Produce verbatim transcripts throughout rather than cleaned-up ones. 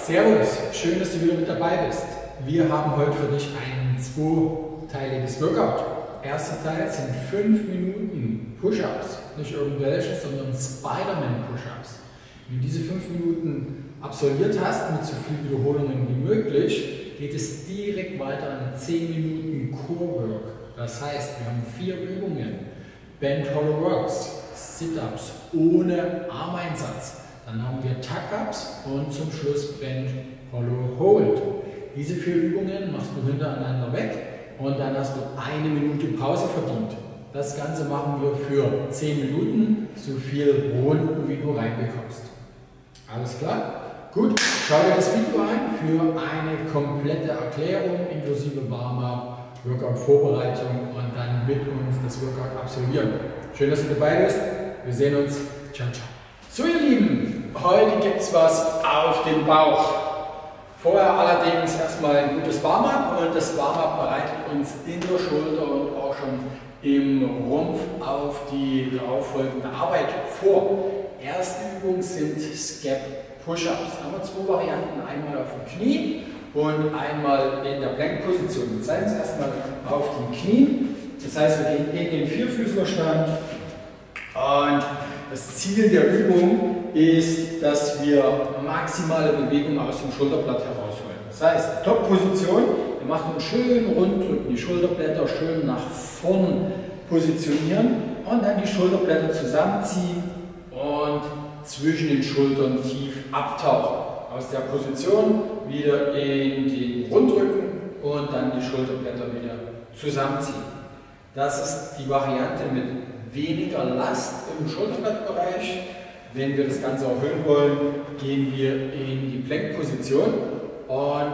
Servus, schön, dass du wieder mit dabei bist. Wir haben heute für dich ein zweiteiliges Workout. Erster Teil sind fünf Minuten Push-Ups, nicht irgendwelche, sondern Spider-Man-Push-Ups. Wenn du diese fünf Minuten absolviert hast, mit so vielen Wiederholungen wie möglich, geht es direkt weiter an zehn Minuten Core-Work. Das heißt, wir haben vier Übungen: Bent Hollow Rocks, Sit-Ups ohne Armeinsatz. Dann haben wir Tuck-Ups und zum Schluss Bent Hollow Hold. Diese vier Übungen machst du hintereinander weg und dann hast du eine Minute Pause verdient. Das Ganze machen wir für zehn Minuten, so viel Runden wie du reinbekommst. Alles klar? Gut, schau dir das Video an für eine komplette Erklärung inklusive Warm-up, Workout-Vorbereitung und dann mit uns das Workout absolvieren. Schön, dass du dabei bist. Wir sehen uns. Ciao, ciao. So ihr Lieben, heute gibt es was auf den Bauch. Vorher allerdings erstmal ein gutes Warm-up und das Warm-up bereitet uns in der Schulter und auch schon im Rumpf auf die darauffolgende Arbeit vor. Erste Übung sind Skep Push-Ups. Da haben wir zwei Varianten, einmal auf dem Knie und einmal in der Plank-Position. Wir zeigen es erstmal auf den Knien. Das heißt, wir gehen in den Vierfüßlerstand und das Ziel der Übung ist, dass wir maximale Bewegung aus dem Schulterblatt herausholen. Das heißt, Top-Position, wir machen einen schönen Runddrücken, die Schulterblätter schön nach vorn positionieren und dann die Schulterblätter zusammenziehen und zwischen den Schultern tief abtauchen. Aus der Position wieder in den Rundrücken und dann die Schulterblätter wieder zusammenziehen. Das ist die Variante mit weniger Last im Schulterblattbereich. Wenn wir das Ganze erhöhen wollen, gehen wir in die Plank-Position und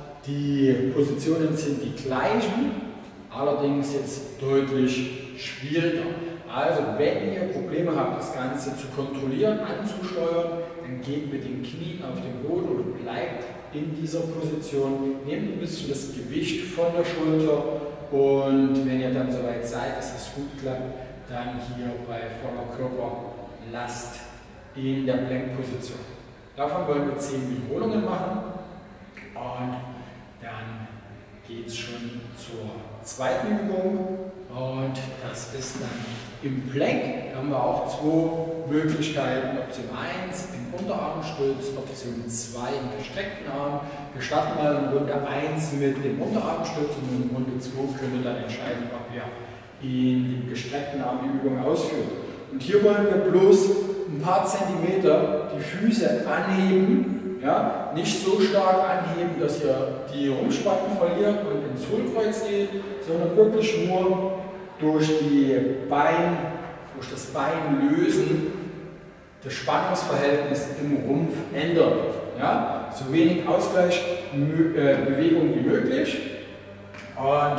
die Positionen sind die gleichen, allerdings jetzt deutlich schwieriger. Also wenn ihr Probleme habt, das Ganze zu kontrollieren, anzusteuern, dann geht mit den Knien auf den Boden oder bleibt in dieser Position, nehmt ein bisschen das Gewicht von der Schulter und wenn ihr dann soweit seid, dass es gut klappt, dann hier bei voller Körperlast in der Plank-Position. Davon wollen wir zehn Wiederholungen machen und dann geht es schon zur zweiten Übung und das ist dann im Plank. Da haben wir auch zwei Möglichkeiten: Option eins im Unterarmstütz, Option zwei im gestreckten Arm. Wir starten mal in Runde eins mit dem Unterarmstütz und in Runde zwei können wir dann entscheiden, ob wir in dem gestreckten Arm die Übung ausführen. Und hier wollen wir bloß ein paar Zentimeter die Füße anheben, ja? Nicht so stark anheben, dass ihr die Rumpfspannen verliert und ins Hohlkreuz geht, sondern wirklich nur durch, die Bein, durch das Bein lösen, das Spannungsverhältnis im Rumpf ändern. Ja? So wenig Ausgleichsbewegung wie möglich und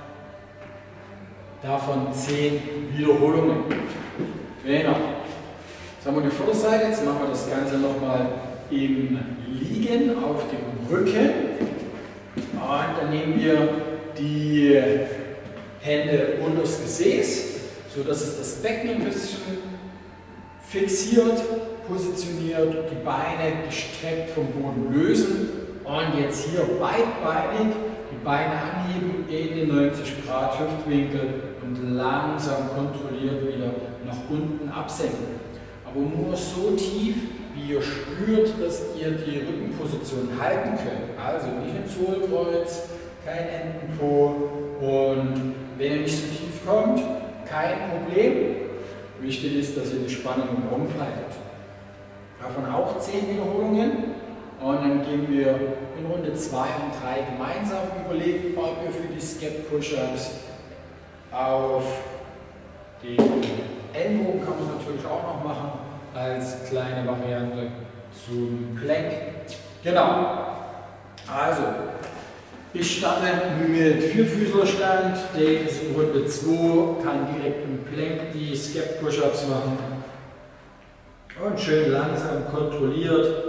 davon zehn Wiederholungen. Genau. Jetzt haben wir die Vorderseite, jetzt machen wir das Ganze nochmal im Liegen auf dem Rücken. Und dann nehmen wir die Hände unter das Gesäß, sodass es das Becken ein bisschen fixiert, positioniert, die Beine gestreckt vom Boden lösen. Und jetzt hier beidbeinig die Beine anheben in den neunzig Grad Hüftwinkel und langsam kontrolliert wieder nach unten absenken. Aber nur so tief, wie ihr spürt, dass ihr die Rückenposition halten könnt. Also nicht ins Hohlkreuz, kein Entenpo und wenn ihr nicht so tief kommt, kein Problem. Wichtig ist, dass ihr die Spannung im Rumpf haltet. Davon auch zehn Wiederholungen. Und dann gehen wir in Runde zwei und drei gemeinsam überlegen, ob wir für die Skep Push-Ups auf den Ellenbogen, kann man es natürlich auch noch machen, als kleine Variante zum Plank. Genau. Also, ich starte mit Vierfüßlerstand. Dave ist in Runde zwei, kann direkt im Plank die Skep Push-Ups machen. Und schön langsam kontrolliert.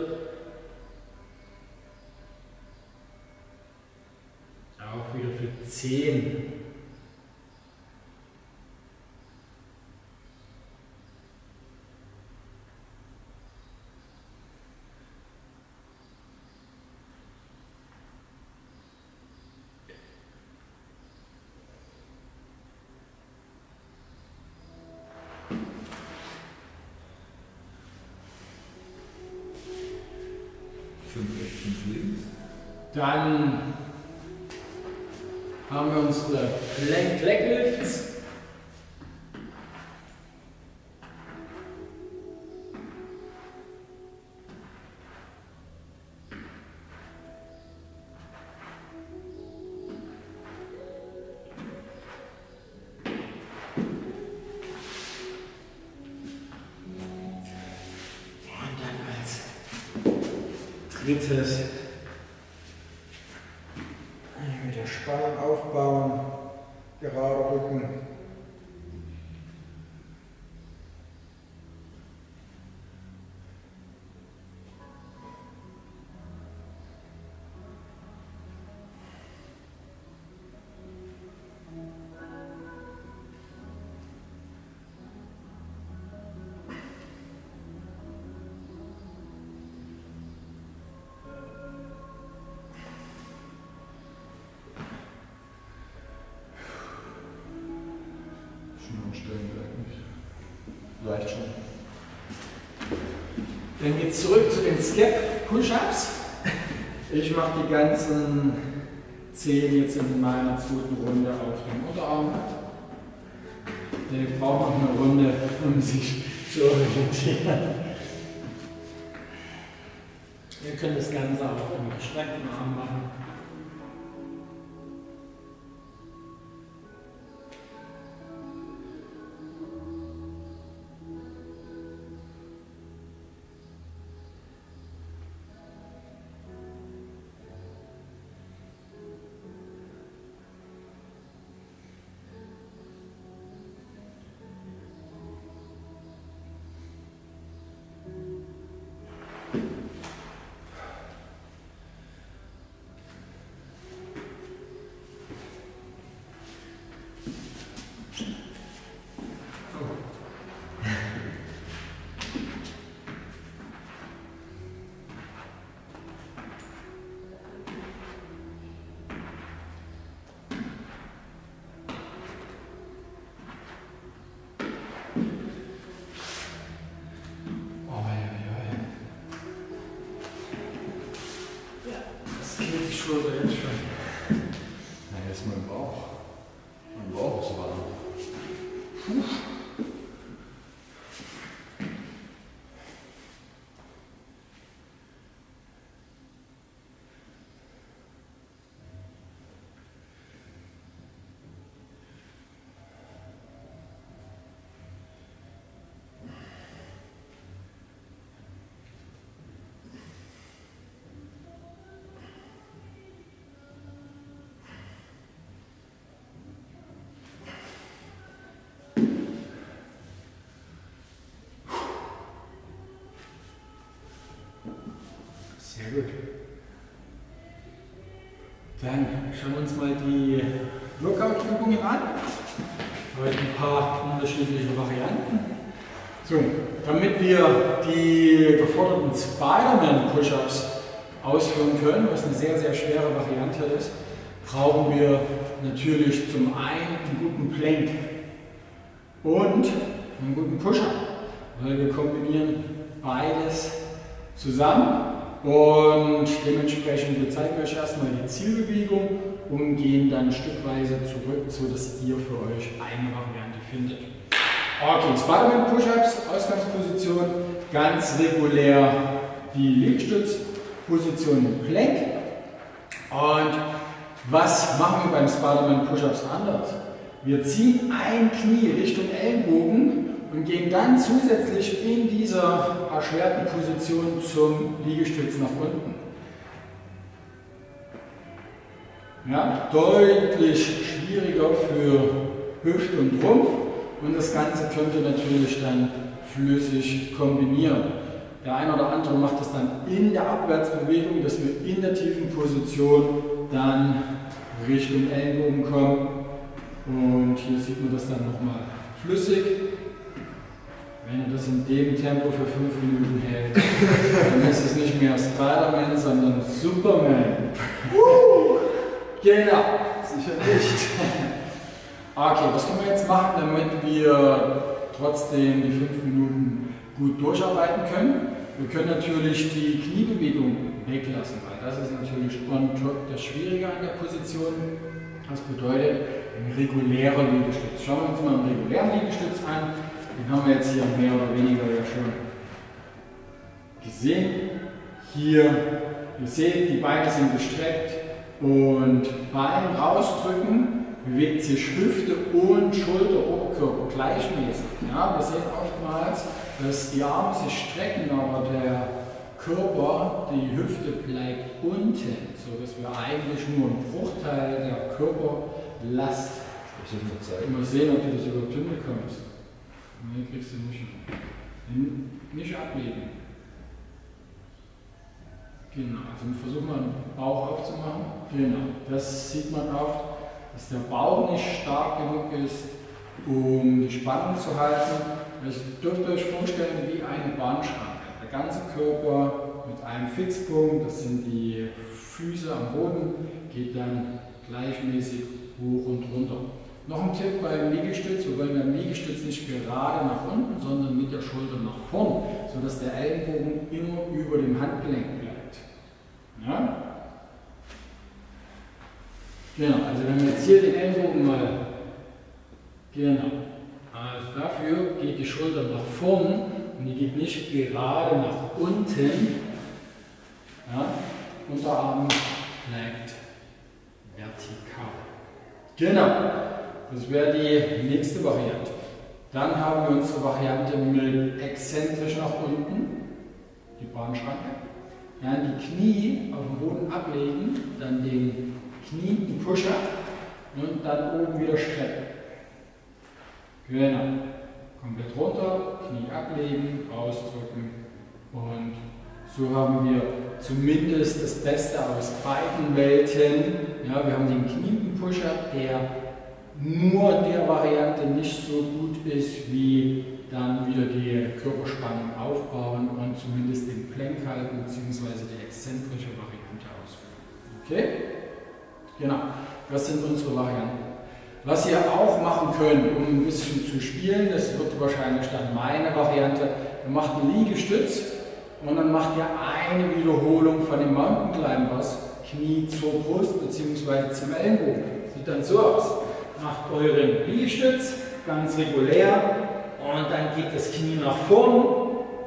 Auch wieder für zehn. fünf rechts, fünf links. Dann haben wir unsere Plank Leg Lifts. Drittes, mit der Spannung aufbauen, gerade Rücken. Reicht schon. Dann geht es zurück zu den Skep Push-Ups. Ich mache die ganzen zehn jetzt in meiner zweiten Runde auf dem Unterarm. Dave braucht noch eine Runde, um sich zu orientieren. Wir können das Ganze auch im gestreckten Arm machen. Schulter jetzt schon. Na, jetzt mein Bauch. Mein Bauch ist warm. Puh. Sehr gut. Dann schauen wir uns mal die Workout-Übungen an. Heute ein paar unterschiedliche Varianten. So, damit wir die geforderten Spider-Man-Push-Ups ausführen können, was eine sehr, sehr schwere Variante ist, brauchen wir natürlich zum einen einen guten Plank und einen guten Push-Up, weil wir kombinieren beides zusammen. Und dementsprechend zeigen wir euch erstmal die Zielbewegung und gehen dann stückweise zurück, sodass ihr für euch eine Variante findet. Okay, Spider-Man Push-Ups, Ausgangsposition, ganz regulär die Liegestützposition im Plank. Und was machen wir beim Spider-Man Push-Ups anders? Wir ziehen ein Knie Richtung Ellenbogen und gehen dann zusätzlich in dieser erschwerten Position zum Liegestütz nach unten. Ja, deutlich schwieriger für Hüfte und Rumpf und das Ganze könnt ihr natürlich dann flüssig kombinieren. Der eine oder andere macht das dann in der Abwärtsbewegung, dass wir in der tiefen Position dann Richtung Ellenbogen kommen und hier sieht man das dann nochmal flüssig. Wenn ihr das in dem Tempo für fünf Minuten hält, dann ist es nicht mehr Spider-Man, sondern Superman. Uh, genau, sicher nicht. Okay, was können wir jetzt machen, damit wir trotzdem die fünf Minuten gut durcharbeiten können? Wir können natürlich die Kniebewegung weglassen, weil das ist natürlich on top das Schwierige an der Position. Das bedeutet ein regulärer Liegestütz. Schauen wir uns mal einen regulären Liegestütz an. Den haben wir jetzt hier mehr oder weniger ja schon gesehen. Hier, ihr seht, die Beine sind gestreckt und Bein rausdrücken, bewegt sich Hüfte und Schulter, Oberkörper gleichmäßig. Ja, wir sehen oftmals, dass die Arme sich strecken, aber der Körper, die Hüfte bleibt unten, sodass wir eigentlich nur einen Bruchteil der Körperlast immer sehen, ob du das überhaupt hinbekommst. Nee, kriegst du nicht hin. Nicht ablegen. Genau, also versuchen wir den Bauch aufzumachen. Genau, das sieht man oft, dass der Bauch nicht stark genug ist, um die Spannung zu halten. Das dürft ihr euch vorstellen wie eine Bahnschranke. Der ganze Körper mit einem Fixpunkt, das sind die Füße am Boden, geht dann gleichmäßig hoch und runter. Noch ein Tipp beim Liegestütz: Wir wollen beim Liegestütz nicht gerade nach unten, sondern mit der Schulter nach vorn, sodass der Ellenbogen immer über dem Handgelenk bleibt. Ja? Genau, also wenn wir jetzt hier den Ellenbogen mal, genau, also dafür geht die Schulter nach vorn und die geht nicht gerade nach unten. Ja? Unterarm bleibt vertikal. Genau, das wäre die nächste Variante. Dann haben wir unsere Variante mit exzentrisch nach unten, die Bahnschranke. Dann die Knie auf dem Boden ablegen, dann den Knie, die Pusher und dann oben wieder strecken. Genau, komplett runter, Knie ablegen, rausdrücken und so haben wir zumindest das Beste aus beiden Welten. Ja, wir haben den Kniepusher, der nur der Variante nicht so gut ist, wie dann wieder die Körperspannung aufbauen und zumindest den Plank halten bzw. die exzentrische Variante ausführen. Okay? Genau, das sind unsere Varianten. Was ihr auch machen könnt, um ein bisschen zu spielen, das wird wahrscheinlich dann meine Variante, ihr macht einen Liegestütz und dann macht ihr eine Wiederholung von den Mountain Climbers, Knie zur Brust bzw. zum Ellenbogen. Sieht dann so aus. Macht euren Liegestütz ganz regulär und dann geht das Knie nach vorn.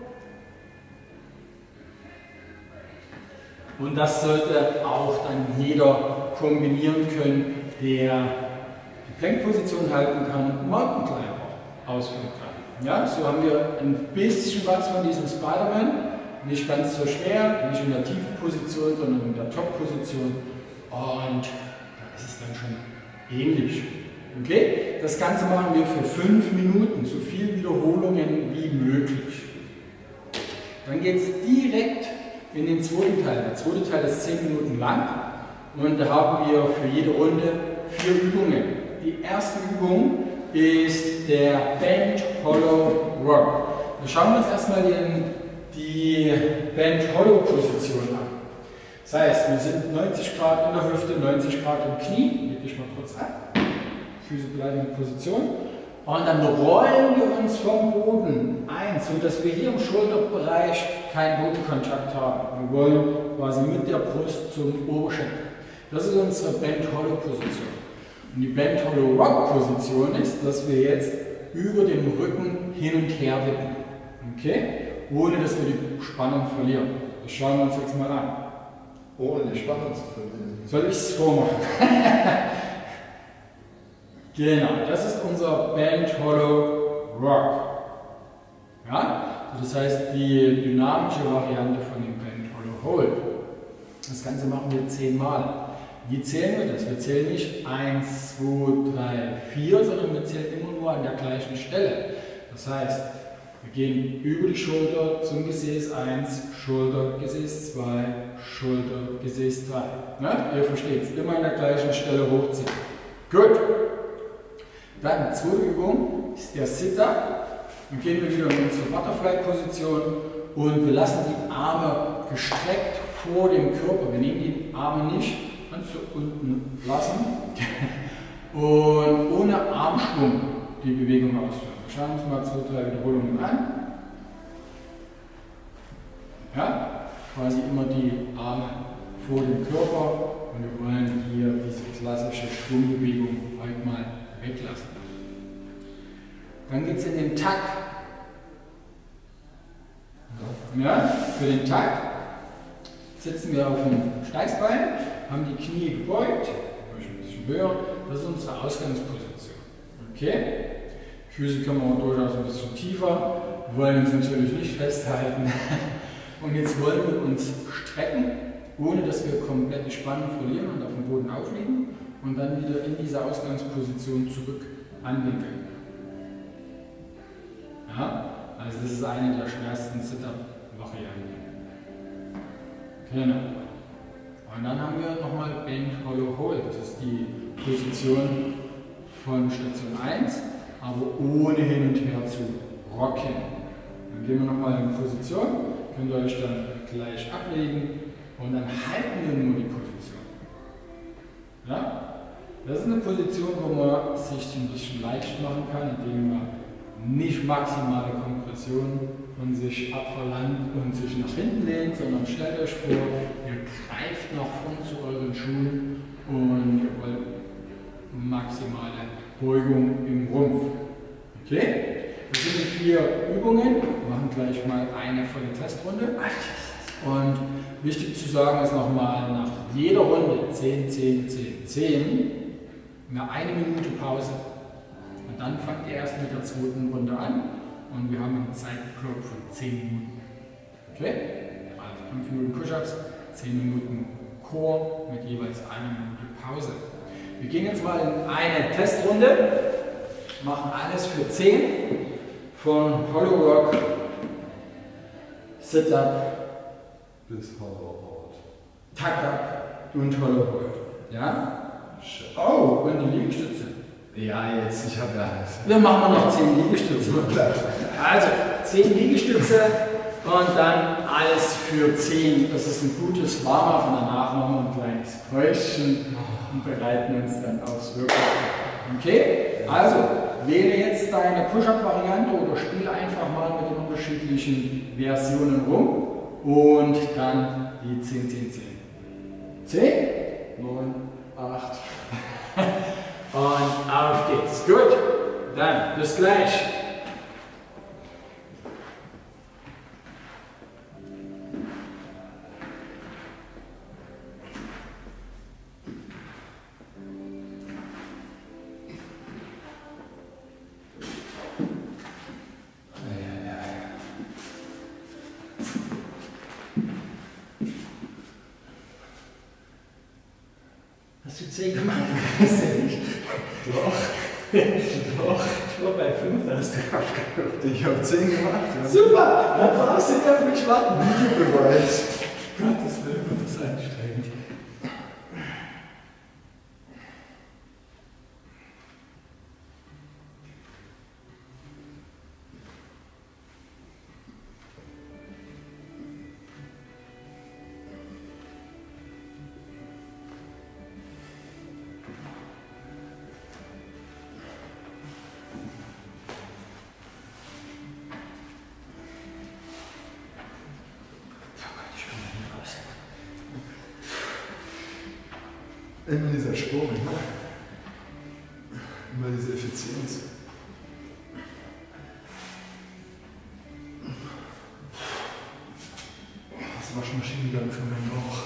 Und das sollte auch dann jeder kombinieren können, der die Plankposition halten kann und Mountain Climber ausführen kann. Ja, so haben wir ein bisschen was von diesem Spider-Man. Nicht ganz so schwer, nicht in der tiefen Position, sondern in der Top-Position. Und da ist es dann schon ähnlich. Okay? Das Ganze machen wir für fünf Minuten, so viele Wiederholungen wie möglich. Dann geht es direkt in den zweiten Teil. Der zweite Teil ist zehn Minuten lang und da haben wir für jede Runde vier Übungen. Die erste Übung ist der Bent Hollow Rock. Wir schauen uns erstmal den, die Bent Hollow Position an. Das heißt, wir sind neunzig Grad in der Hüfte, neunzig Grad im Knie. Leg dich mal kurz ab. Füße bleiben in Position. Und dann rollen wir uns vom Boden ein, sodass wir hier im Schulterbereich keinen Bodenkontakt haben. Wir wollen quasi mit der Brust zum Oberschenkel. Das ist unsere Bent Hollow Position. Und die Bent Hollow Rock Position ist, dass wir jetzt über den Rücken hin und her wippen. Okay? Ohne dass wir die Spannung verlieren. Das schauen wir uns jetzt mal an. Ohne die Spannung zu verlieren. Soll ich es vormachen? Genau, das ist unser Bent Hollow Rock. Ja? Das heißt die dynamische Variante von dem Bent Hollow Hold. Das Ganze machen wir zehnmal. Wie zählen wir das? Wir zählen nicht eins, zwei, drei, vier, sondern wir zählen immer nur an der gleichen Stelle. Das heißt, wir gehen über die Schulter zum Gesäß eins, Schulter, Gesäß zwei, Schulter, Gesäß drei. Ja? Ihr versteht es, immer an der gleichen Stelle hochziehen. Gut. Dann, zweite Übung ist der Sit-Up. Dann gehen wir wieder in unsere Butterfly-Position und wir lassen die Arme gestreckt vor dem Körper. Wir nehmen die Arme nicht ganz so unten lassen und ohne Armschwung die Bewegung ausführen. Wir schauen uns mal zwei, drei Wiederholungen an. Ja? Quasi immer die Arme vor dem Körper und wir wollen hier diese klassische Schwungbewegung heute mal weglassen. Dann geht es in den Tuck. Ja, für den Tuck sitzen wir auf dem Steißbein, haben die Knie gebeugt, ein bisschen höher, das ist unsere Ausgangsposition. Okay? Füße können wir durchaus ein bisschen tiefer, wollen uns natürlich nicht festhalten. Und jetzt wollen wir uns strecken, ohne dass wir komplett die Spannung verlieren und auf dem Boden aufliegen und dann wieder in diese Ausgangsposition zurück anwinkeln. Ja? Also das ist eine der schwersten Sit-Up-Varianten. Genau. Und dann haben wir nochmal Bend Hollow Hold. Das ist die Position von Station eins, aber ohne hin und her zu rocken. Dann gehen wir nochmal in Position, könnt ihr euch dann gleich ablegen und dann halten wir nur die Position. Ja? Das ist eine Position, wo man sich ein bisschen leicht machen kann, indem man nicht maximale Kompression von sich abverlangt und sich nach hinten lehnt, sondern stellt euch vor, ihr greift nach vorn zu euren Schuhen und ihr wollt maximale Beugung im Rumpf. Okay? Das sind die vier Übungen. Wir machen gleich mal eine volle Testrunde. Und wichtig zu sagen ist nochmal, nach jeder Runde zehn, zehn, zehn, zehn, wir eine Minute Pause. Und dann fangt ihr erst mit der zweiten Runde an und wir haben einen Zeitblock von zehn Minuten. Okay? Also fünf Minuten Push-Ups, zehn Minuten Core mit jeweils einer Minute Pause. Wir gehen jetzt mal in eine Testrunde, machen alles für zehn, von Hollow Rock, Sit-Up bis Hollow Hold. Tuck-Up und Hollow Hold. Ja? Oh, und die Liegestütze. Ja, jetzt, ich habe ja alles. Wir machen noch zehn Liegestütze. Also zehn Liegestütze und dann alles für zehn. Das ist ein gutes Warm-up und danach machen wir ein kleines Päuschen und bereiten uns dann aufs Workout. Okay? Also wähle jetzt deine Push-Up-Variante oder spiele einfach mal mit den unterschiedlichen Versionen rum und dann die zehn, zehn, zehn. zehn, neun, acht. Und auf geht's. Gut, dann bis gleich. Hast du zehn gemacht? Hast du nicht? Doch. Doch. Ich war bei fünf, da hast du abgehört. Ich habe zehn gemacht. Ja. Super! Dann brauchst du nicht auf mich warten. Videobeweis. Gottes Willen, wird das anstrengend. Immer dieser Sprung, ne? Immer diese Effizienz. Das Waschmaschinengang für meinen Bauch.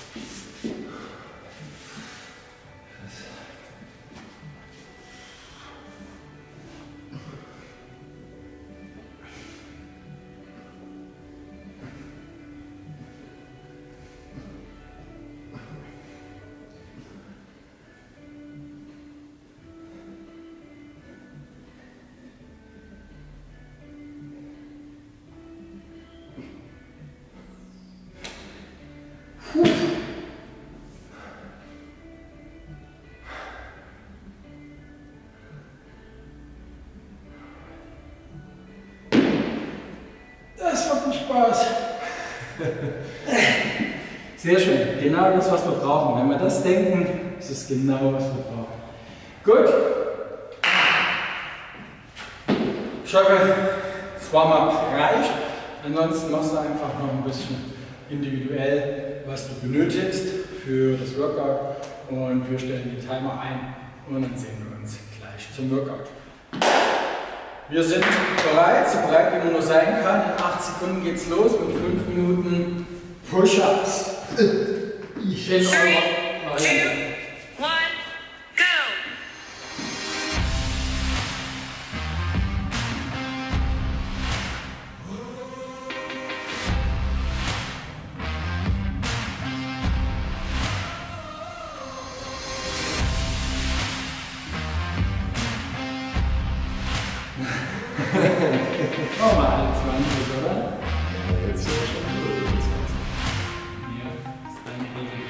Das macht mir Spaß. Sehr schön, genau das, was wir brauchen. Wenn wir das denken, ist es genau, was wir brauchen. Gut. Ich hoffe, das Warm-up reicht. Ansonsten machst du einfach noch ein bisschen individuell, was du benötigst für das Workout. Und wir stellen die Timer ein und dann sehen wir uns gleich zum Workout. Wir sind bereit, so bereit wie man nur sein kann. In acht Sekunden geht's los mit fünf Minuten Push-Ups. Ich bin eure Variante. Oh, mal alle zwanzig, oder? Ja, jetzt ja schon über zwanzig. Ja, das ist deine Regel.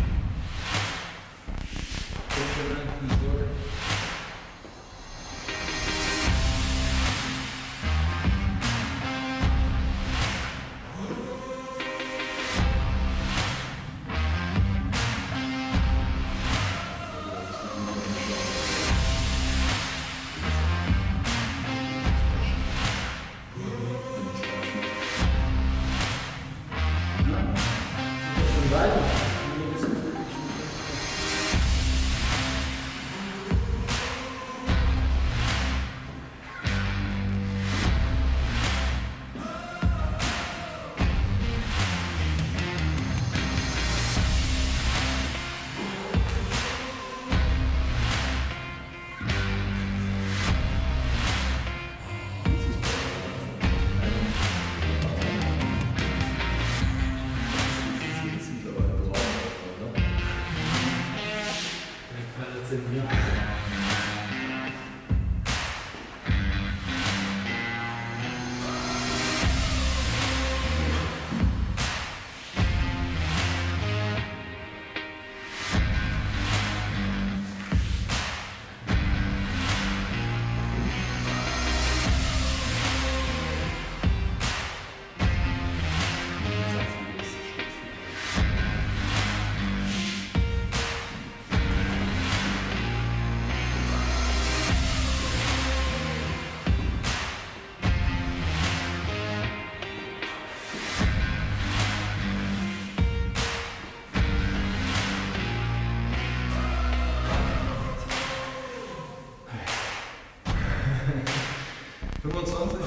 fünfundzwanzig?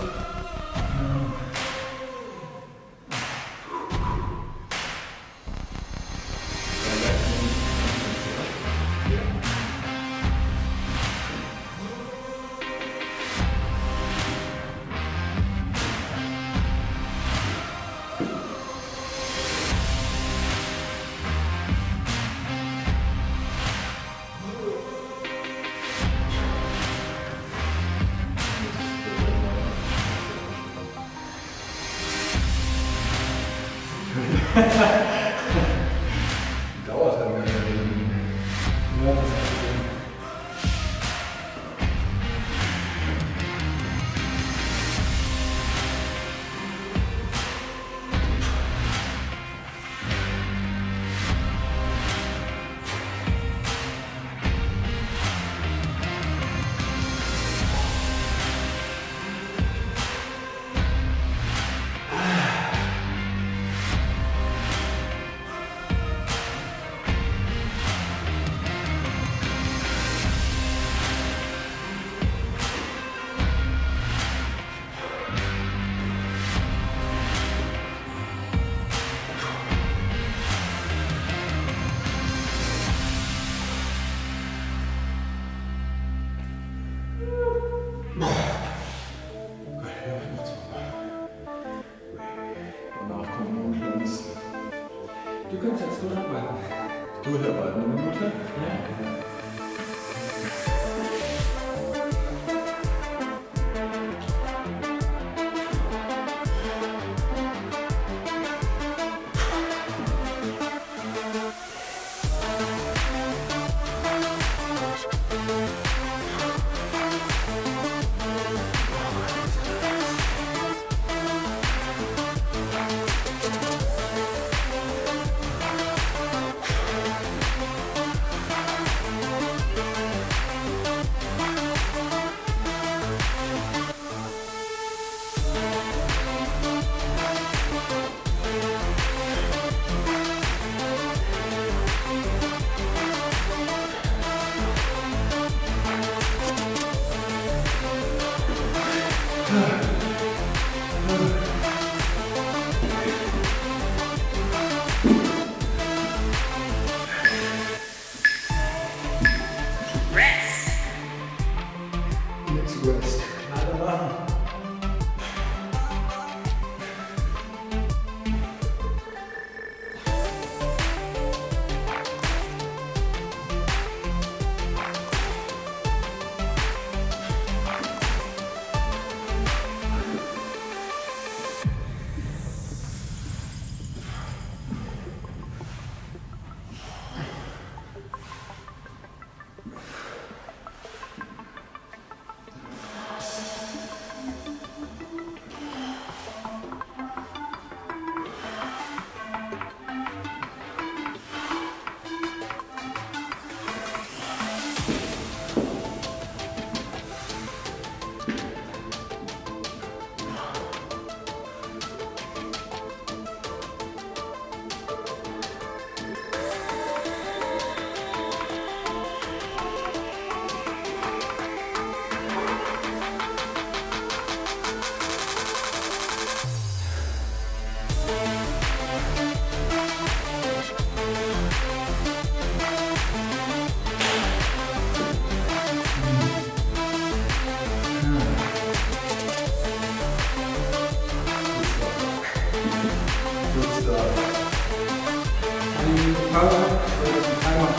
Dauert halt nicht. Ja, das ist Du kannst jetzt durcharbeiten. Durcharbeiten eine Minute? Ja. Minute Pause oder zum Timer.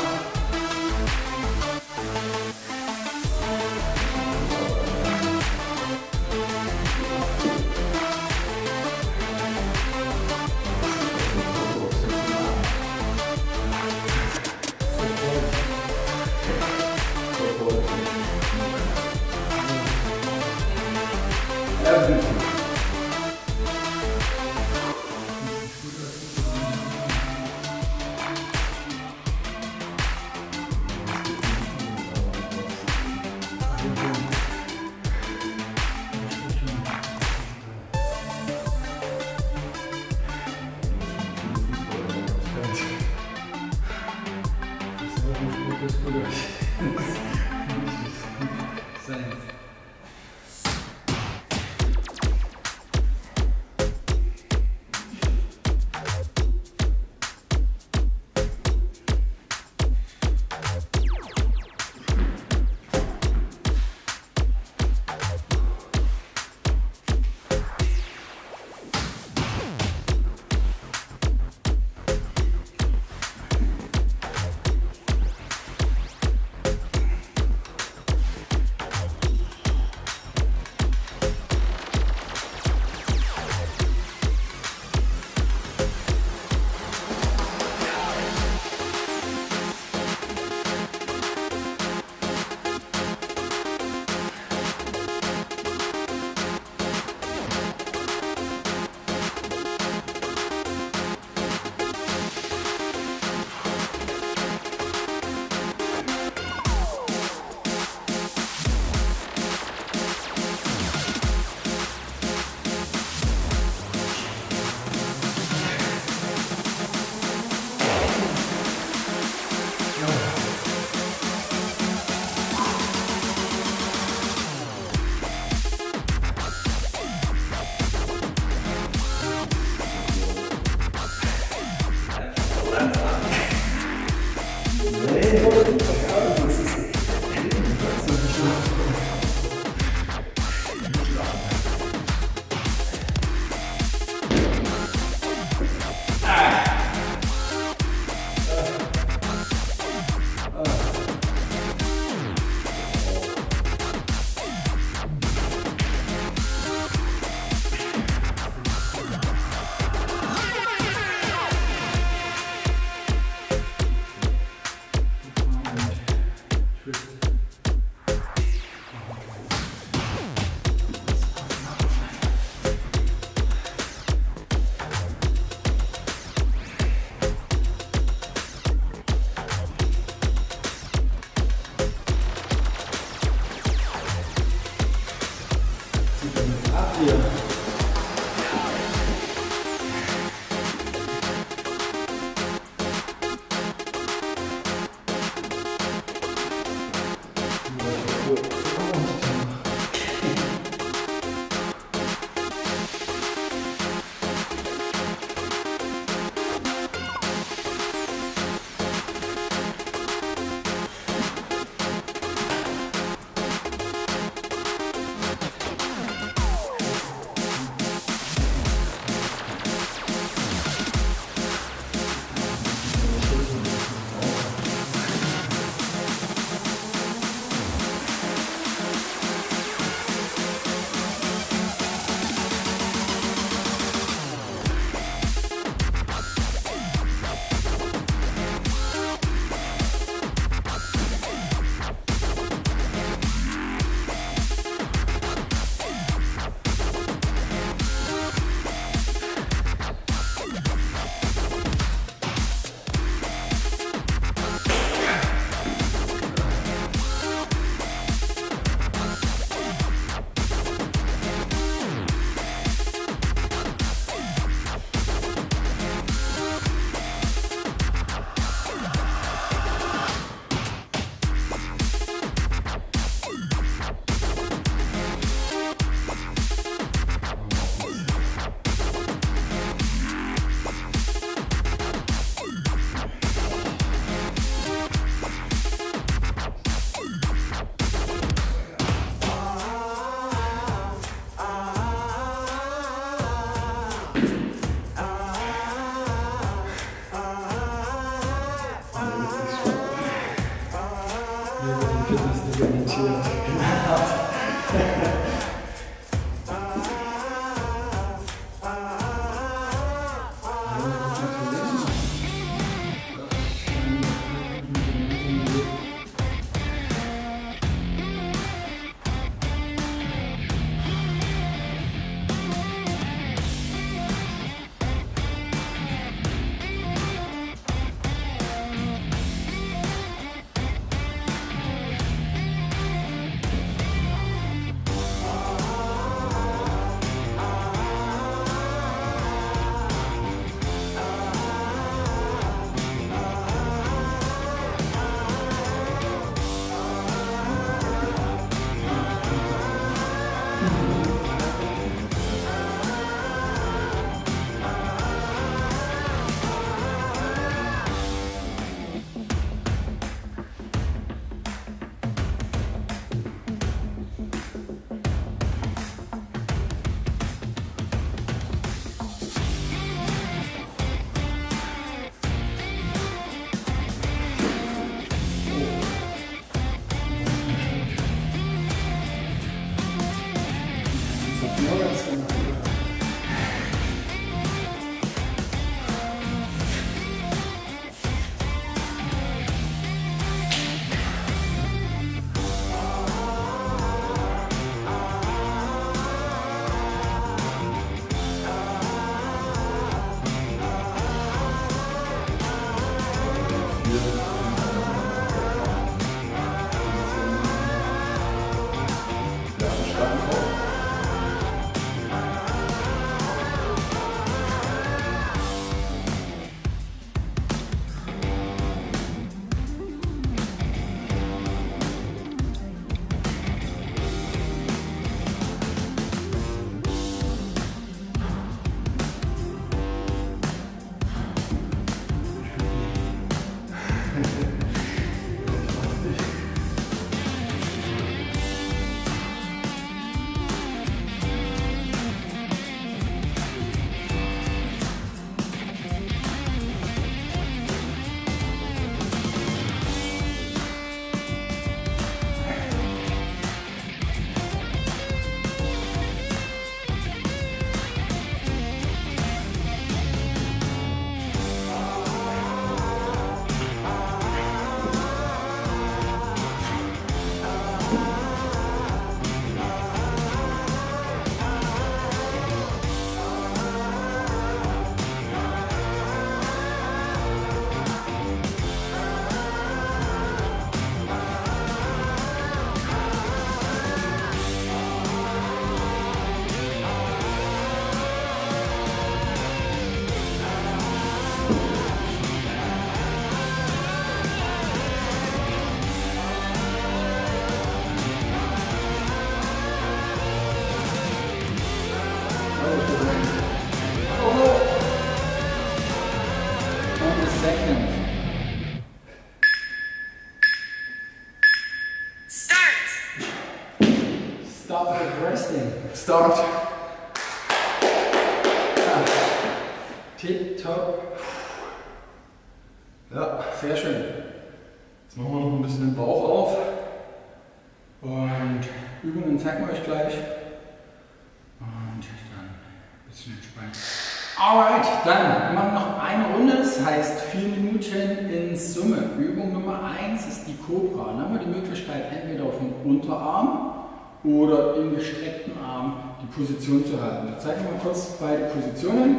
implementiert. Start. Ja. Tip-top. Ja, Sehr schön. jetzt machen wir noch ein bisschen den Bauch auf. Und Übungen zeigen wir euch gleich. Und dann ein bisschen entspannt. Alright, dann machen wir noch eine Runde, das heißt vier Minuten in Summe. Übung Nummer eins ist die Cobra. Dann haben wir die Möglichkeit, entweder auf dem Unterarm oder im gestreckten Arm die Position zu halten. Ich zeige mal kurz beide Positionen.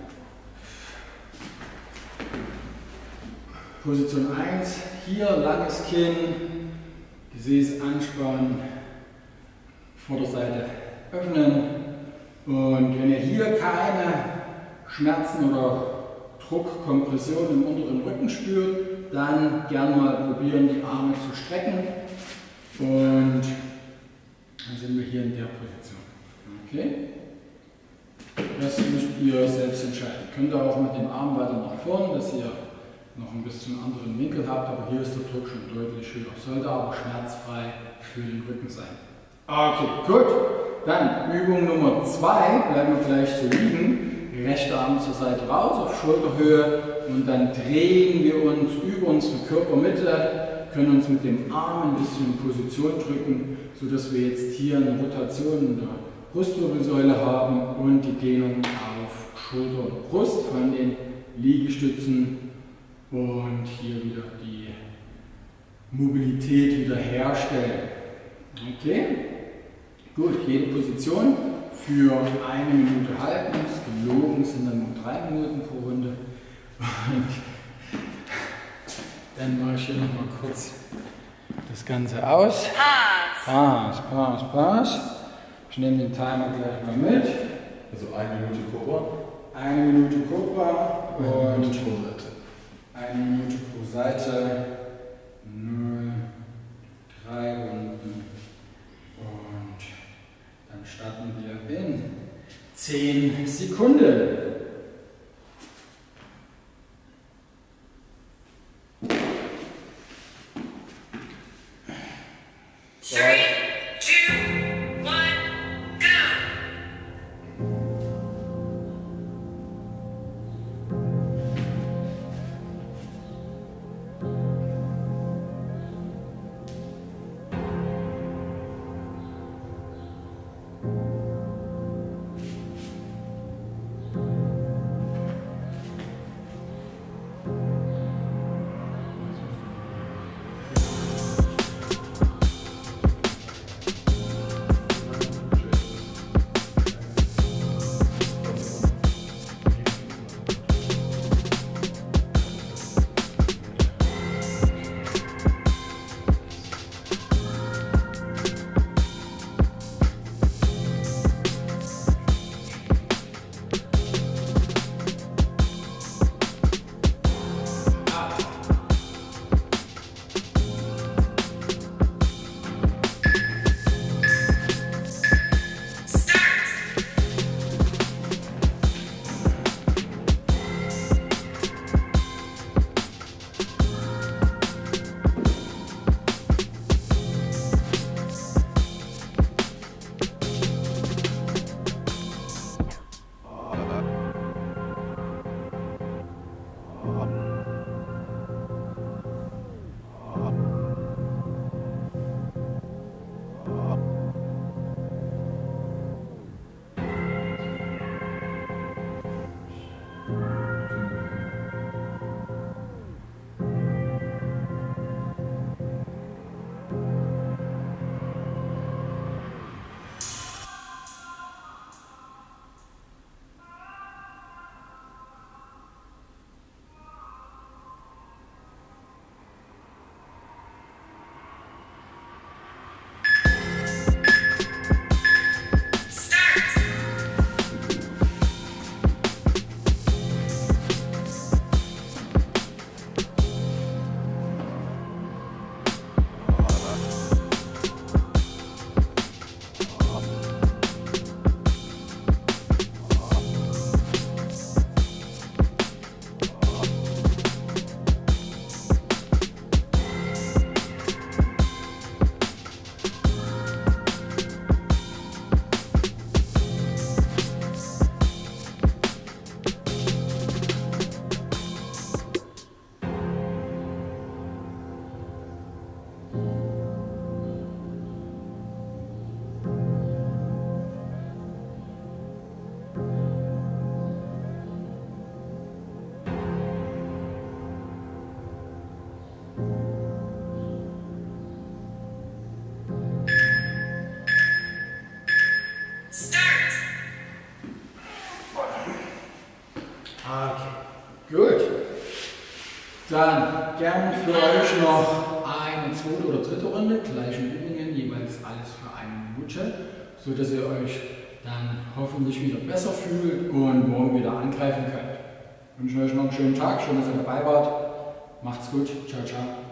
Position eins, hier langes Kinn, Gesäß anspannen, Vorderseite öffnen. Und wenn ihr hier keine Schmerzen oder Druck, Kompression im unteren Rücken spürt, dann gern mal probieren, die Arme zu strecken. Und dann sind wir hier in der Position. Okay? Das müsst ihr selbst entscheiden. Könnt ihr auch mit dem Arm weiter nach vorn, dass ihr noch ein bisschen anderen Winkel habt, aber hier ist der Druck schon deutlich höher. Sollte aber schmerzfrei für den Rücken sein. Okay, gut. Dann Übung Nummer zwei, bleiben wir gleich so liegen. Rechter Arm zur Seite raus auf Schulterhöhe und dann drehen wir uns über unsere Körpermitte können uns mit dem Arm ein bisschen in Position drücken, sodass wir jetzt hier eine Rotation in der Brustwirbelsäule haben und die Dehnung auf Schulter und Brust von den Liegestützen und hier wieder die Mobilität wieder herstellen. Okay, gut, jede Position für eine Minute halten, gelogen sind dann nur drei Minuten pro Runde. Und dann mache ich hier nochmal kurz das Ganze aus. Pass, Pass, Pass. Ich nehme den Timer gleich mal mit. Also eine Minute Cobra. Eine Minute Cobra und eine Minute pro Seite. Eine Minute pro Seite. null, drei Runden. Und dann starten wir in zehn Sekunden. Three, two, one, go! Gut. Dann gerne für euch noch eine zweite oder dritte Runde, gleiche Übungen, jeweils alles für eine Minute, sodass ihr euch dann hoffentlich wieder besser fühlt und morgen wieder angreifen könnt. Ich wünsche euch noch einen schönen Tag, schön, dass ihr dabei wart. Macht's gut. Ciao, ciao.